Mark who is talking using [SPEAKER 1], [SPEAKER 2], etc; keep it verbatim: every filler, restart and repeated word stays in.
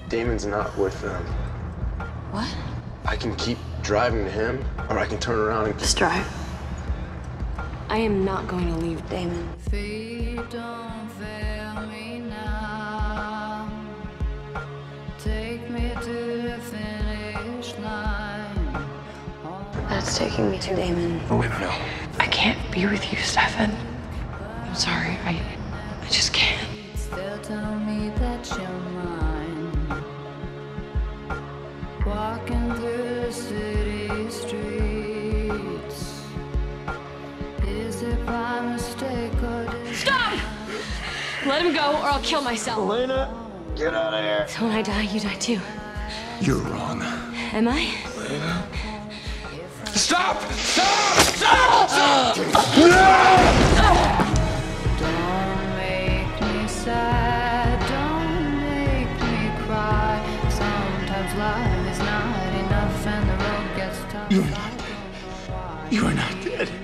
[SPEAKER 1] Damon's not with them.
[SPEAKER 2] What?
[SPEAKER 1] I can keep driving to him, or I can turn around and
[SPEAKER 2] just drive. I am not going to leave Damon.
[SPEAKER 3] Feet don't fail me now. Take me to the finish line.
[SPEAKER 2] That's taking me to Damon.
[SPEAKER 1] Oh, wait, no, no.
[SPEAKER 2] I can't be with you, Stefan. I'm sorry. I, I just can't.
[SPEAKER 3] Still tell me that you're mine. Walking through the city streets. Is it by mistake or did
[SPEAKER 2] Stop! Let him go or I'll kill myself.
[SPEAKER 1] Elena, get out of here.
[SPEAKER 2] So when I die, you die too.
[SPEAKER 4] You're wrong.
[SPEAKER 2] Am I?
[SPEAKER 1] Elena?
[SPEAKER 4] Stop! Stop! Stop! Stop!
[SPEAKER 3] Don't make me sad, don't make me cry. Sometimes life is not enough and the road gets tough.
[SPEAKER 4] You're not. You are not dead.